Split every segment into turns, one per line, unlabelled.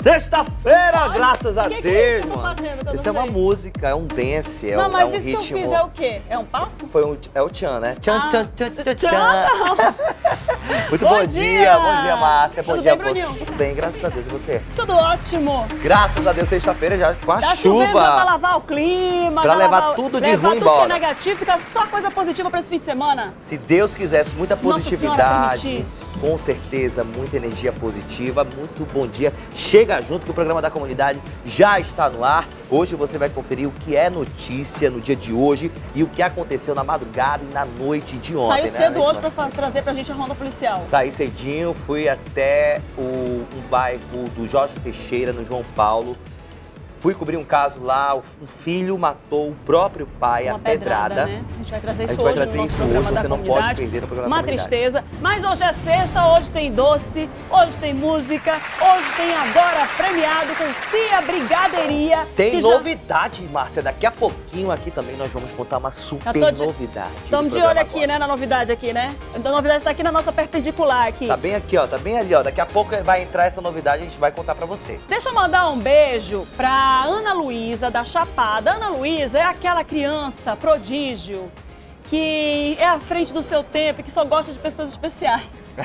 Sexta-feira, graças a Deus,
que é isso que eu tô
mano.
fazendo?
Isso é uma música, é um dance, é
não,
um
mas
ritmo.
isso que eu fiz é o quê? É um passo?
É o tchan, né? Tchan, tchan, tchan, tchan,
Tchan,
tchan. Muito bom dia, Márcia. Bom
Tudo
dia,
bem, Bruninho?
Tudo bem, graças a Deus. E você?
Tudo ótimo.
Graças a Deus, sexta-feira já com a
Tá
chuva.
chovendo pra lavar o clima.
Pra levar tudo de ruim
tudo
embora.
que é negativo, fica só coisa positiva pra esse fim de semana.
Se Deus quisesse, muita
Nossa
positividade,
Senhora,
com certeza, muita energia positiva, muito bom dia. Chega junto que o programa da comunidade já está no ar. Hoje você vai conferir o que é notícia no dia de hoje e o que aconteceu na madrugada e na noite de ontem.
Saiu cedo hoje pra trazer pra gente a ronda policial.
Saí cedinho, fui até um bairro do Jorge Teixeira, no João Paulo. Fui cobrir um caso lá, um filho matou o próprio pai a pedrada.
Né? A gente vai trazer isso
hoje no
nosso programa da
você não
comunidade.
pode perder no programa da
Uma
comunidade.
tristeza, mas hoje é sexta, hoje tem doce, hoje tem música, hoje tem Agora Premiado com Cia Brigadeiria.
Tem novidade, Márcia, daqui a pouquinho aqui também nós vamos contar uma super novidade.
Estamos de olho aqui, né, na novidade aqui, né? Então a novidade está aqui na nossa perpendicular aqui.
Tá bem aqui, ó, tá bem ali, ó. Daqui a pouco vai entrar essa novidade e a gente vai contar pra você.
Deixa eu mandar um beijo pra Ana Luísa, da Chapada. Ana Luísa é aquela criança prodígio que é à frente do seu tempo e que só gosta de pessoas especiais.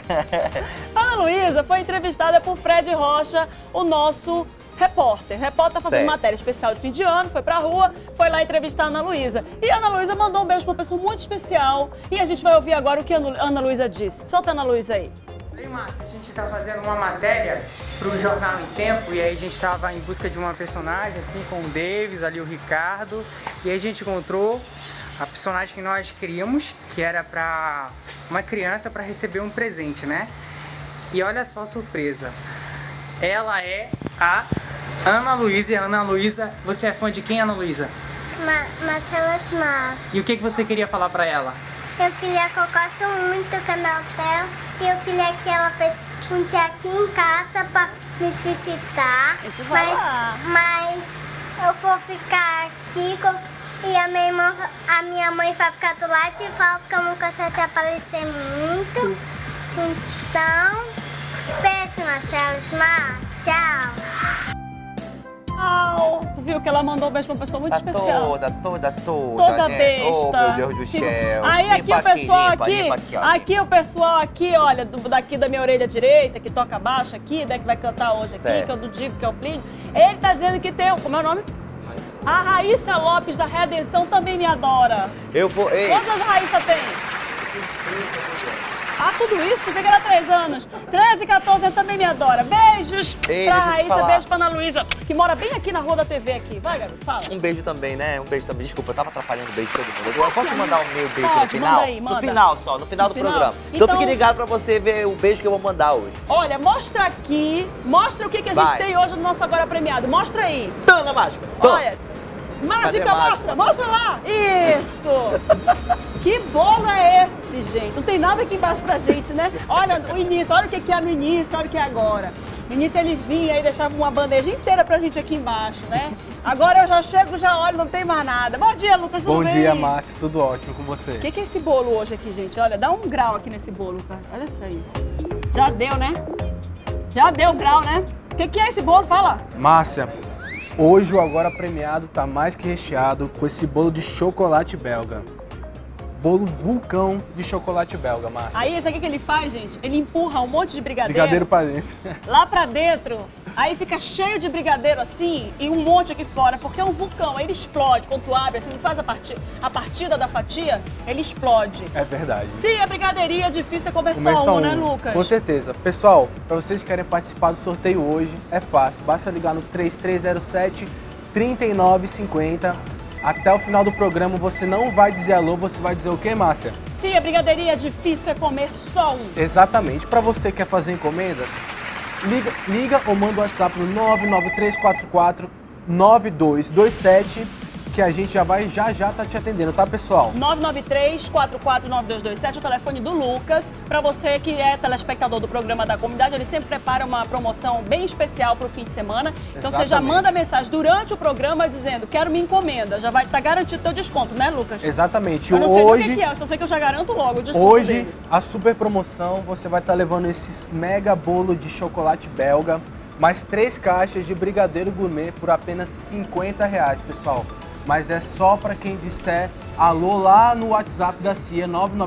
Ana Luísa foi entrevistada por Fred Rocha, o nosso repórter. O repórter tá fazendo matéria especial de fim de ano, foi pra rua, foi lá entrevistar a Ana Luísa. E a Ana Luísa mandou um beijo pra uma pessoa muito especial. E a gente vai ouvir agora o que a Ana Luísa disse. Solta a Ana Luísa aí.
Oi, Márcia, a gente está fazendo uma matéria para o Jornal em Tempo e aí a gente estava em busca de uma personagem aqui com o Davis, ali o Ricardo, e aí a gente encontrou a personagem que nós criamos, que era para uma criança para receber um presente, né? E olha só a surpresa, ela é a Ana Luísa. E a Ana Luísa, você é fã de quem, Ana Luísa?
Marcela Smar.
E o que você queria falar para ela?
Eu queria que eu gosto muito do canal dela e eu queria que ela fizesse um dia aqui em casa para me visitar. Mas eu vou ficar aqui e a minha mãe vai ficar do lado de fora porque eu não gosto de aparecer muito. Então, beijo, Marcela Smar. Tchau.
Tu viu que ela mandou um beijo pra uma pessoa muito especial.
Toda
né?
Besta.
Oh,
meu Deus do céu.
Aí aqui o pessoal aqui o pessoal aqui, olha, daqui da minha orelha direita, que toca baixo aqui, né, que vai cantar hoje aqui, que eu não digo que é o Plínio. Ele tá dizendo que tem, como é o nome? A Raíssa Lopes da Redenção também me adora. Quantas Raíssa tem? Ah, tudo isso? Pensei que era 3 anos. 13, 14 anos também me adora. Beijos pra Raíssa, beijo pra Ana Luísa, que mora bem aqui na rua da TV aqui. Vai, garoto, fala.
Um beijo também, né? Um beijo também. Desculpa, eu tava atrapalhando o beijo de todo mundo. Eu posso mandar o meu beijo no final?
Manda aí, manda.
No final só, no final do programa. Então fique ligado pra você ver o beijo que eu vou mandar hoje.
Olha, mostra aqui, mostra o que a gente tem hoje no nosso Agora Premiado. Mostra aí.
Tana Mágica.
Olha, mágica, mostra lá. Isso. Que bolo é esse, gente? Não tem nada aqui embaixo pra gente, né? Olha o início, olha o que é no início, olha o que é agora. No início ele vinha e deixava uma bandeja inteira pra gente aqui embaixo, né? Agora eu já chego, já olho, não tem mais nada. Bom dia, Lucas, tudo bem?
Bom dia, Márcia, tudo ótimo com você.
O que é esse bolo hoje aqui, gente? Olha, dá um grau aqui nesse bolo, cara. Olha só isso. Já deu, né? Já deu grau, né? O que é esse bolo? Fala.
Márcia, hoje o Agora Premiado tá mais que recheado com esse bolo de chocolate belga. Bolo vulcão de chocolate belga, Márcia.
Aí, isso aqui que ele faz, gente, ele empurra um monte de
brigadeiro pra dentro.
Lá pra dentro, aí fica cheio de brigadeiro assim e um monte aqui fora, porque é um vulcão, aí ele explode. Quando tu abre, assim, faz a partida da fatia, ele explode.
É verdade.
Sim, a brigadeiria é difícil comer só um, né, Lucas?
Com certeza. Pessoal, pra vocês que querem participar do sorteio hoje, é fácil. Basta ligar no 3307-3950. Até o final do programa você não vai dizer alô, você vai dizer o quê, Márcia?
Sim, a brigadeiria é difícil, é comer só um.
Exatamente. Para você que quer fazer encomendas, liga ou manda o WhatsApp no 993449227, que a gente já tá te atendendo, tá, pessoal?
993-449227, o telefone do Lucas. Para você que é telespectador do programa da comunidade, ele sempre prepara uma promoção bem especial para o fim de semana. Então você já manda mensagem durante o programa dizendo, quero minha encomenda. Já vai estar garantido o teu desconto, né, Lucas?
Exatamente.
Eu não sei hoje, o que é, eu só sei que eu já garanto logo o desconto
hoje,
dele.
A super promoção, você vai estar levando esse mega bolo de chocolate belga mais 3 caixas de brigadeiro gourmet por apenas R$50, pessoal. Mas é só para quem disser alô lá no WhatsApp da CIA,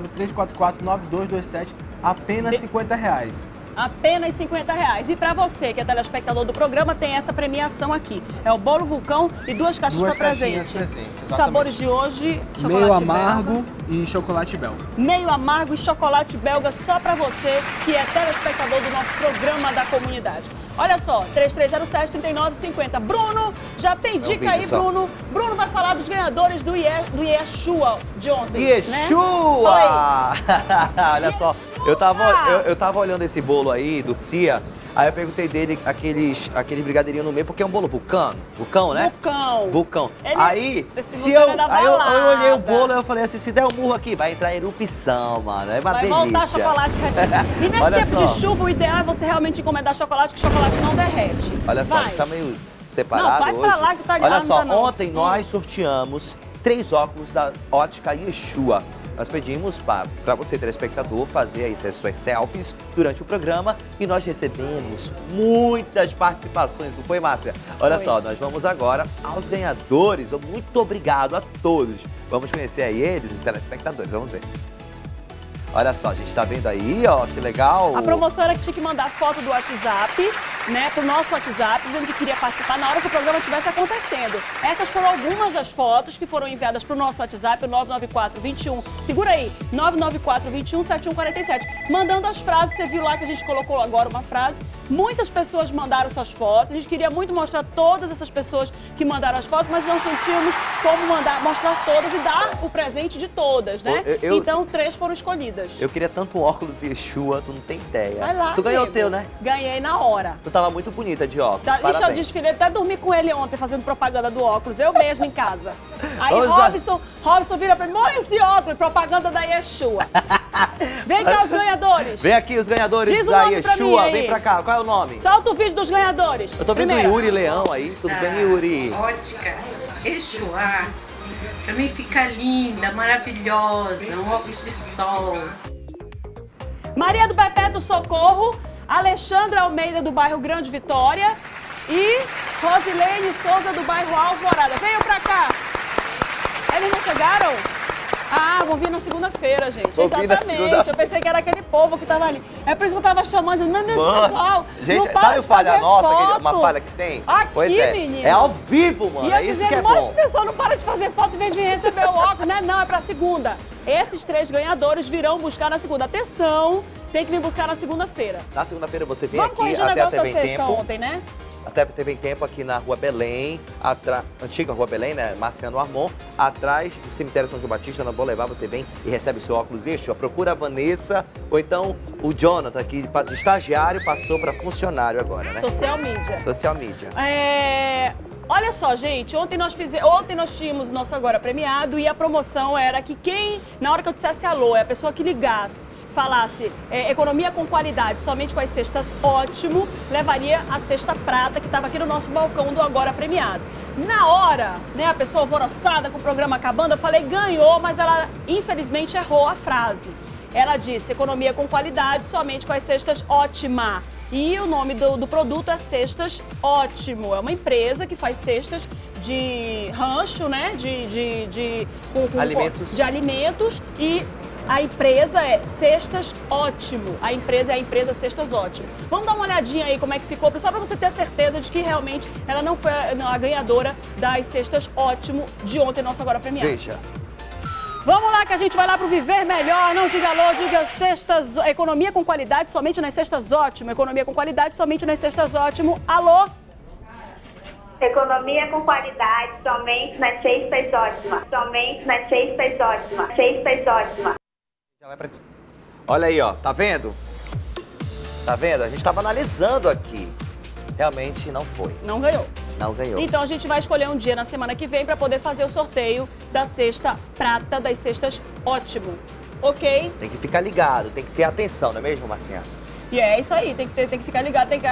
993449227, apenas R$50.
Apenas R$50. E para você, que é telespectador do programa, tem essa premiação aqui. É o bolo vulcão e 2 caixas para presente. Sabores de hoje, chocolate
meio amargo
belga.
E chocolate belga.
Meio amargo e chocolate belga só para você, que é telespectador do nosso programa da comunidade. Olha só, 3307-3950. Bruno, já tem dica aí, Bruno. Bruno vai falar dos ganhadores do Yeshua de ontem.
Yeshua!
Né?
Olha só, eu tava olhando esse bolo aí do CIA, aí eu perguntei dele aqueles brigadeirinhos no meio, porque é um bolo vulcão, né? Vulcão. Aí, eu olhei o bolo e eu falei assim, se der um murro aqui, vai entrar erupção, mano. É uma delícia.
Vai voltar chocolate quietinho. E nesse tempo de chuva, o ideal é você realmente encomendar chocolate, que o chocolate não derrete.
Olha só, a gente tá meio separado hoje.
Não, vai pra lá que tá
Olha só,
ontem
nós sorteamos 3 óculos da Ótica Yeshua. Nós pedimos para você, telespectador, fazer aí suas selfies durante o programa e nós recebemos muitas participações, não foi, Márcia? Olha só, nós vamos agora aos ganhadores. Muito obrigado a todos. Vamos conhecer aí eles, os telespectadores, vamos ver. Olha só, a gente tá vendo aí, ó, que legal.
A promoção era que tinha que mandar foto do WhatsApp, né, pro nosso WhatsApp, dizendo que queria participar na hora que o programa estivesse acontecendo. Essas foram algumas das fotos que foram enviadas pro nosso WhatsApp, o 99421, segura aí, 994217147, mandando as frases. Você viu lá que a gente colocou agora uma frase. Muitas pessoas mandaram suas fotos, a gente queria muito mostrar todas essas pessoas que mandaram as fotos, mas não tínhamos como mostrar todas e dar o presente de todas, né? Então 3 foram escolhidas.
Eu queria tanto um óculos Yeshua, tu não tem ideia.
Vai lá,
tu ganhou o teu, né?
Ganhei na hora.
Tu tava muito bonita de óculos,
Ixi, eu desfilei, até dormi com ele ontem fazendo propaganda do óculos, eu mesmo em casa. Aí Robson vira pra mim, olha esse óculos, propaganda da Yeshua. Vem cá os ganhadores.
Vem aqui os ganhadores da Yeshua, vem pra cá, qual é o nome?
Solta o vídeo dos ganhadores.
Eu tô vendo o Yuri Leão aí, tudo bem, Yuri?
Ótica Yeshua, pra mim fica linda, maravilhosa, um óculos de sol.
Maria do Perpétuo Socorro, Alexandra Almeida do bairro Grande Vitória e Rosilene Souza do bairro Alvorada. Venham pra cá. Eles não chegaram? Ah, vou vir na segunda-feira, gente. Exatamente. Eu pensei que era aquele povo que tava ali. É por isso que eu tava chamando, dizendo, não, pessoal,
gente,
não
sabe falha nossa,
foto.
Uma falha que tem?
Aqui,
pois é,
menino.
é ao vivo, mano,
e
é isso que é bom.
Esse pessoal não para de fazer foto em vez de vir receber o óculos, né? Não, é pra segunda. Esses 3 ganhadores virão buscar na segunda. Atenção, tem que vir buscar na segunda-feira.
Na segunda-feira você vem
Vamos
aqui
até
Bem Tempo.
Ontem, né?
Até teve tempo aqui na Rua Belém, antiga Rua Belém, né? Marciano Armon, atrás do cemitério São João Batista, na Boulevard, você vem e recebe o seu óculos Yeshua. Procura a Vanessa, ou então o Jonathan, aqui de estagiário, passou para funcionário agora, né?
Social Media.
Social Media.
Olha só, gente, ontem nós tínhamos o nosso Agora Premiado e a promoção era que na hora que eu dissesse alô, é a pessoa que ligasse, falasse economia com qualidade, somente com as cestas ótimo, levaria a cesta prata que estava aqui no nosso balcão do Agora Premiado. Na hora, né, a pessoa alvoroçada com o programa acabando, eu falei ganhou, mas ela infelizmente errou a frase. Ela disse economia com qualidade, somente com as cestas ótima. E o nome do produto é Cestas Ótimo. É uma empresa que faz cestas de rancho, né, de alimentos e a empresa é Cestas Ótimo. A empresa é a empresa Cestas Ótimo. Vamos dar uma olhadinha aí como é que ficou, só para você ter certeza de que realmente ela não foi a ganhadora das Cestas Ótimo de ontem, nosso Agora Premiado.
Veja.
Vamos lá que a gente vai lá pro Viver Melhor. Não diga alô, diga cestas, economia com qualidade somente nas cestas ótimo. Economia com qualidade somente nas cestas ótimo. Alô?
Economia com qualidade somente nas cestas ótimas. Somente nas cestas ótimas. Cestas ótimas.
Olha aí, ó, tá vendo? Tá vendo? A gente tava analisando aqui. Realmente não foi.
Não ganhou.
Não ganhou.
Então a gente vai escolher um dia na semana que vem para poder fazer o sorteio da cesta prata, das cestas ótimo. Ok?
Tem que ficar ligado, tem que ter atenção, não é mesmo, Marcinha?
E é isso aí, tem que ficar ligado, tem que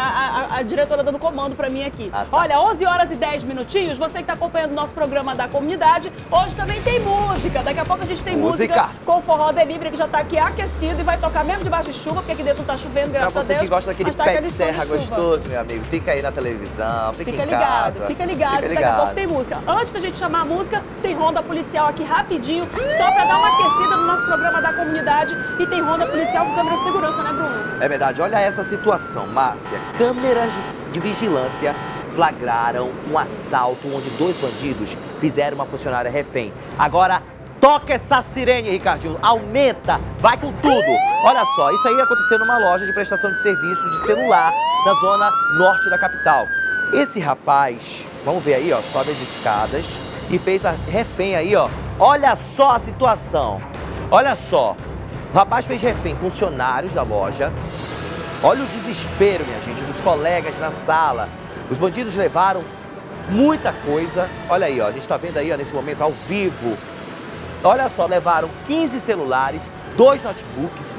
a diretora dando comando pra mim aqui.
Tá.
Olha, 11 horas e 10 minutinhos, você que tá acompanhando o nosso programa da comunidade, hoje também tem música. Daqui a pouco a gente tem música com Forró Delivery, que já tá aqui aquecido e vai tocar mesmo debaixo de chuva, porque aqui dentro tá chovendo, graças a Deus.
Pra você que gosta daquele
tá
pé de serra gostoso, meu amigo, fica aí na televisão, fica em casa.
Fica ligado, daqui a pouco tem música. Antes da gente chamar a música, tem ronda policial aqui rapidinho, só pra dar uma aquecida no nosso programa da comunidade. E tem ronda policial com câmera de segurança, né, Bruno?
É verdade, olha essa situação, Márcia. Câmeras de vigilância flagraram um assalto onde 2 bandidos fizeram uma funcionária refém. Agora, toca essa sirene, Ricardinho, aumenta, vai com tudo. Olha só, isso aí aconteceu numa loja de prestação de serviços de celular na zona norte da capital. Esse rapaz, vamos ver aí, ó, sobe as escadas e fez a refém aí, ó. Olha só a situação, olha só. O rapaz fez refém funcionários da loja. Olha o desespero, minha gente, dos colegas na sala. Os bandidos levaram muita coisa. Olha aí, ó, a gente tá vendo aí, ó, nesse momento, ao vivo. Olha só, levaram 15 celulares, 2 notebooks,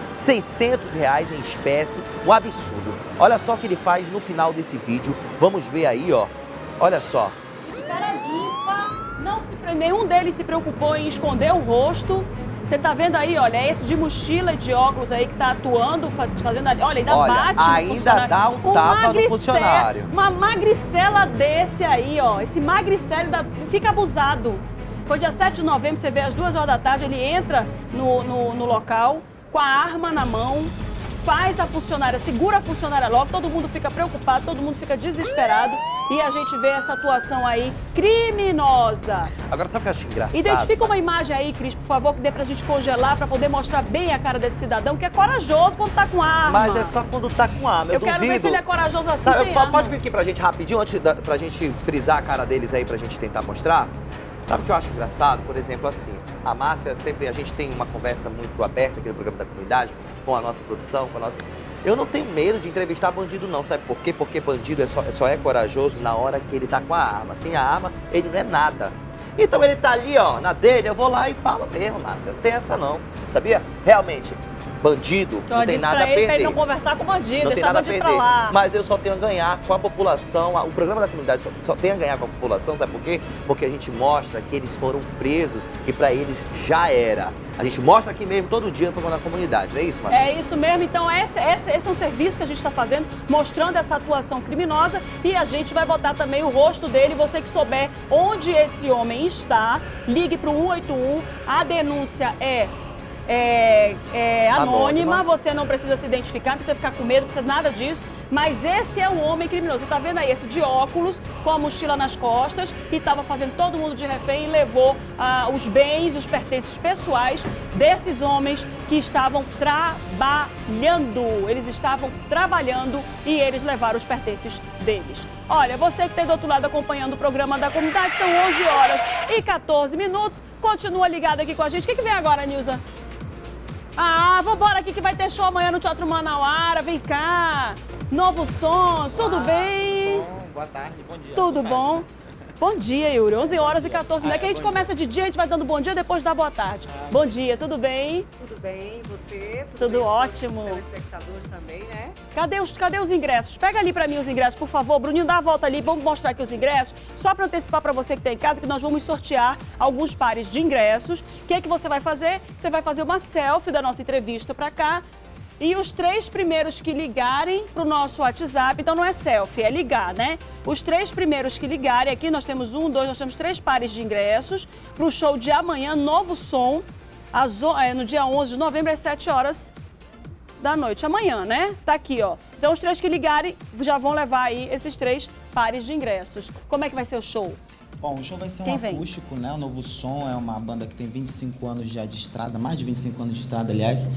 R$600 em espécie. Um absurdo. Olha só o que ele faz no final desse vídeo. Vamos ver aí, ó. Olha só.
De cara limpa, nenhum deles se preocupou em esconder o rosto. Você tá vendo aí, olha, é esse de mochila e de óculos aí que tá atuando, fazendo ali. Olha, ainda bate no
ainda dá um tapa no funcionário.
Uma magricela desse aí, ó. Esse magricela fica abusado. Foi dia 7 de novembro, você vê às 2 horas da tarde, ele entra no local com a arma na mão, faz a funcionária, segura a funcionária logo, todo mundo fica preocupado, todo mundo fica desesperado e a gente vê essa atuação aí criminosa.
Agora, sabe o que eu acho engraçado?
Identifica uma imagem aí, Cris, por favor, que dê pra gente congelar, pra poder mostrar bem a cara desse cidadão, que é corajoso quando tá com arma.
Mas é só quando tá com arma, eu duvido.
Quero ver se ele é corajoso assim,
sabe,
sem arma.
Pode vir aqui pra gente rapidinho, antes pra gente frisar a cara deles aí, pra gente tentar mostrar? Sabe o que eu acho engraçado? Por exemplo, assim, a Márcia sempre, a gente tem uma conversa muito aberta aqui no programa da comunidade, com a nossa produção, com a nossa... Eu não tenho medo de entrevistar bandido não, sabe por quê? Porque bandido só é corajoso na hora que ele tá com a arma. Sem a arma, ele não é nada. Então ele tá ali, ó, na dele, eu vou lá e falo mesmo, Márcia, não tem essa não, sabia? Realmente, bandido
então,
não tem nada a perder.
Pra ele não conversar com o bandido,
não
deixar
tem nada
o bandido
a perder.
pra lá.
Mas eu só tenho a ganhar com a população, o programa da comunidade só tem a ganhar com a população, sabe por quê? Porque a gente mostra que eles foram presos e pra eles já era. A gente mostra aqui mesmo todo dia no programa da comunidade, não é isso, Marcelo?
É isso mesmo, então esse é um serviço que a gente está fazendo, mostrando essa atuação criminosa e a gente vai botar também o rosto dele. Você que souber onde esse homem está, ligue para o 181, a denúncia é anônima, você não precisa se identificar, não precisa ficar com medo, não precisa nada disso, mas esse é o homem criminoso. Você tá vendo aí esse de óculos, com a mochila nas costas e estava fazendo todo mundo de refém e levou os bens, os pertences pessoais desses homens que estavam trabalhando. Eles estavam trabalhando e eles levaram os pertences deles. Olha, você que está do outro lado acompanhando o programa da comunidade, são 11 horas e 14 minutos. Continua ligado aqui com a gente. O que vem agora, Nilza? Vambora aqui que vai ter show amanhã no Teatro Manauara. Vem cá. Novo som. Tudo bem?
Bom, boa tarde, bom dia.
Tudo bom? Bom dia, Yuri. 11 horas e 14 minutos. Que a gente começa de dia, a gente vai dando bom dia, depois dá boa tarde. Bom dia, tudo bem?
Tudo bem, você?
Tudo ótimo.
Os telespectadores também, né?
Cadê os ingressos? Pega ali pra mim os ingressos, por favor. Bruninho, dá a volta ali, vamos mostrar aqui os ingressos. Só pra antecipar pra você que tá em casa, que nós vamos sortear alguns pares de ingressos. O que é que você vai fazer? Você vai fazer uma selfie da nossa entrevista pra cá. E os 3 primeiros que ligarem pro nosso WhatsApp, então não é selfie, é ligar, né? Os 3 primeiros que ligarem, aqui nós temos 1, 2, nós temos 3 pares de ingressos pro show de amanhã, Novo Som, no dia 11 de novembro, às 7 horas da noite. Amanhã, né? Tá aqui, ó. Então os 3 que ligarem já vão levar aí esses 3 pares de ingressos. Como é que vai ser o show?
Bom, o show vai ser um acústico, né? O Novo Som é uma banda que tem 25 anos já de estrada, mais de 25 anos de estrada, aliás.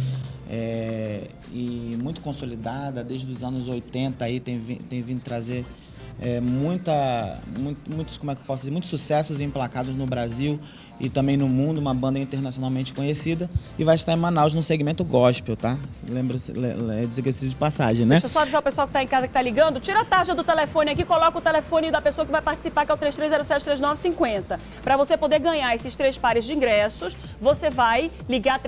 E muito consolidada, desde os anos 80 aí tem vindo trazer muitos, como é que eu posso dizer, muitos sucessos emplacados no Brasil e também no mundo, uma banda internacionalmente conhecida, e vai estar em Manaus no segmento gospel, tá? Diga-se de passagem, né?
Deixa eu só avisar o pessoal que está em casa, que está ligando, tira a taxa do telefone aqui, coloca o telefone da pessoa que vai participar, que é o 3307-3950. Para você poder ganhar esses 3 pares de ingressos, você vai ligar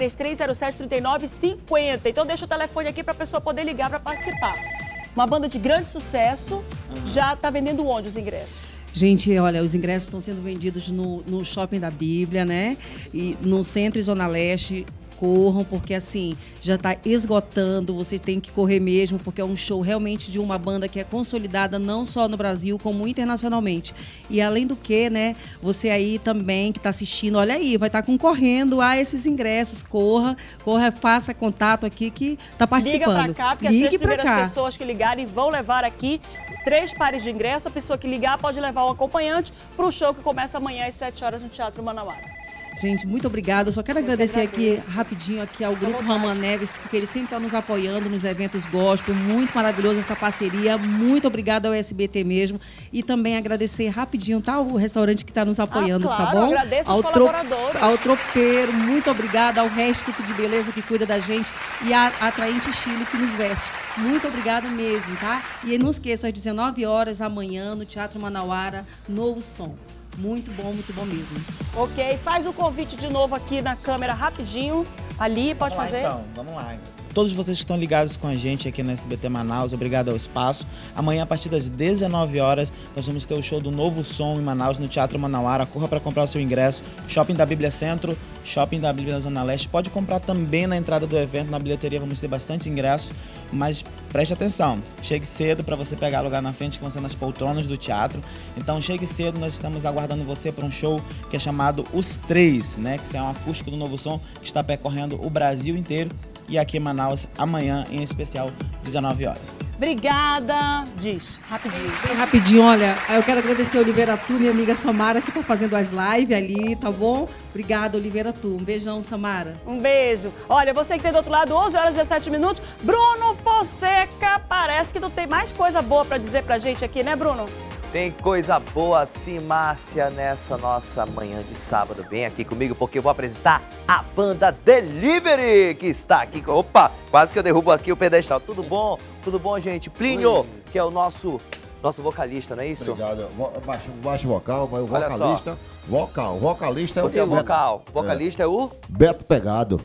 3307-3950. Então deixa o telefone aqui para a pessoa poder ligar para participar. Uma banda de grande sucesso, já está vendendo onde os ingressos?
Gente, olha, os ingressos estão sendo vendidos no Shopping da Bíblia, né? E no Centro e Zona Leste. Corram, porque assim, já está esgotando, você tem que correr mesmo, porque é um show realmente de uma banda que é consolidada não só no Brasil, como internacionalmente. E além do que, né, você aí também que está assistindo, olha aí, vai estar concorrendo a esses ingressos, corra, faça contato aqui que está participando.
Liga para cá, porque as 3 primeiras pessoas que ligarem vão levar aqui 3 pares de ingresso. A pessoa que ligar pode levar um acompanhante para o show que começa amanhã às 7 horas no Teatro Manauara.
Gente, muito obrigada. Eu só quero agradecer aqui rapidinho aqui ao Grupo Rama Neves, porque ele sempre está nos apoiando nos eventos gospel. Muito maravilhoso essa parceria. Muito obrigada ao SBT mesmo. E também agradecer rapidinho, tá? O restaurante que está nos apoiando,
claro,
tá bom?
Agradeço os colaboradores.
Ao Tropeiro, muito obrigada. Ao Resto de Beleza que cuida da gente. E a Atraente Chile que nos veste. Muito obrigada mesmo, tá? E não esqueça, às 19 horas amanhã no Teatro Manauara, Novo Som. Muito bom mesmo.
Ok, faz o convite de novo aqui na câmera rapidinho. Ali, pode fazer?
Então, vamos lá. Todos vocês que estão ligados com a gente aqui no SBT Manaus, obrigado ao espaço. Amanhã, a partir das 19 horas, nós vamos ter o show do Novo Som em Manaus, no Teatro Manauara. Corra para comprar o seu ingresso. Shopping da Bíblia Centro, Shopping da Bíblia na Zona Leste. Pode comprar também na entrada do evento, na bilheteria vamos ter bastante ingresso. Mas preste atenção, chegue cedo para você pegar lugar na frente, que vão ser nas poltronas do teatro. Então chegue cedo, nós estamos aguardando você para um show que é chamado Os Três, né? Que é um acústico do Novo Som, que está percorrendo o Brasil inteiro. E aqui em Manaus, amanhã, em especial, 19 horas.
Obrigada. Diz, rapidinho.
Bem rapidinho, olha, eu quero agradecer a Oliveira Tu, minha amiga Samara, que está fazendo as lives ali, tá bom? Obrigada, Oliveira Tu. Um beijão, Samara.
Um beijo. Olha, você que tem do outro lado, 11 horas e 17 minutos, Bruno Fonseca, parece que não tem mais coisa boa para dizer pra gente aqui, né, Bruno?
Tem coisa boa sim, Márcia, nessa nossa manhã de sábado. Vem aqui comigo porque eu vou apresentar a banda Delivery, que está aqui. Opa, quase que eu derrubo aqui o pedestal. Tudo bom? Tudo bom, gente? Plínio, que é o nosso vocalista, não é isso?
Obrigado. Baixo vocal, mas o vocalista... Vocalista é
Você é o vocal. Vocalista é o?
Beto Pegado.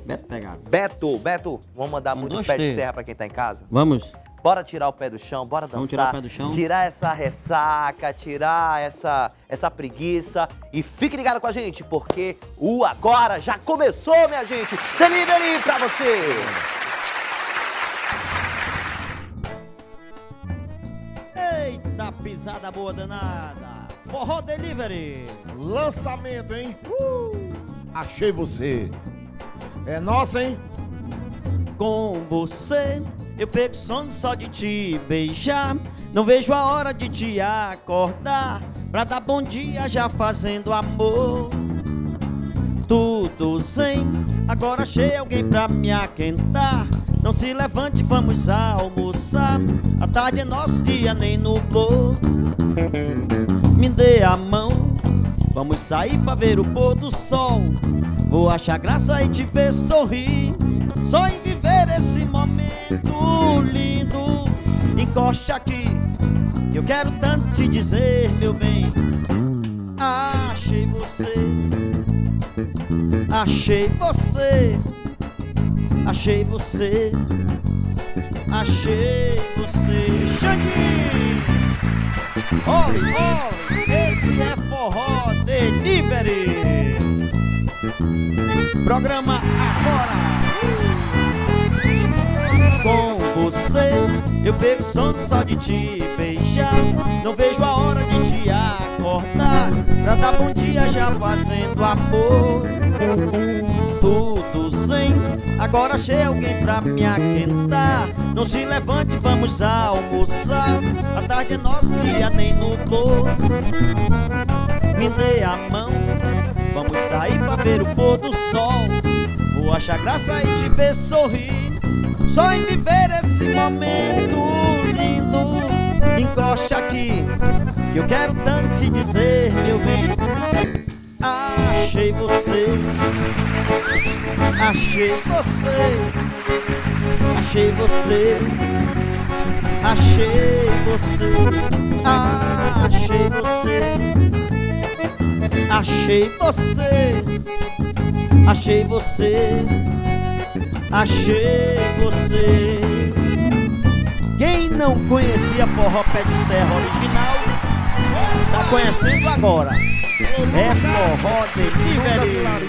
Beto, vamos mandar muito pé de serra pra quem tá em casa?
Vamos.
Bora tirar o pé do chão, bora dançar.
Vamos tirar o pé do chão?
Tirar essa ressaca, tirar essa preguiça. E fique ligado com a gente, porque o Agora já começou, minha gente. Delivery pra você.
Eita, pisada boa danada. Forró Delivery.
Lançamento, hein? Achei você. É nossa, hein?
Com você eu pego sono só de te beijar. Não vejo a hora de te acordar pra dar bom dia já fazendo amor. Tudo zen, agora achei alguém pra me aquentar. Não se levante, vamos almoçar. A tarde é nosso dia, nem nublou. Me dê a mão, vamos sair pra ver o pôr do sol. Vou achar graça e te ver sorrir. Só em viver esse momento lindo. Encoste aqui, que eu quero tanto te dizer, meu bem. Achei você. Achei você. Achei você. Achei você. Xande! Olhe, olhe, esse é Forró Delivery. Programa Agora. Com você eu pego sono só de te beijar. Não vejo a hora de te acordar pra dar bom dia já fazendo amor. Tudo zen, agora achei alguém pra me aquentar. Não se levante, vamos almoçar. A tarde é nosso dia, nem nublou. Me dê a mão, vamos sair pra ver o pôr do sol. Vou achar graça e te ver sorrir. Só em viver esse momento lindo. goste aqui, que eu quero tanto te dizer, meu bem. Achei você, achei você, achei você, achei você, achei você, achei você, achei você, achei você. Quem não conhecia Forró Pé de Serra original, tá conhecendo agora. É Forró de Niveli.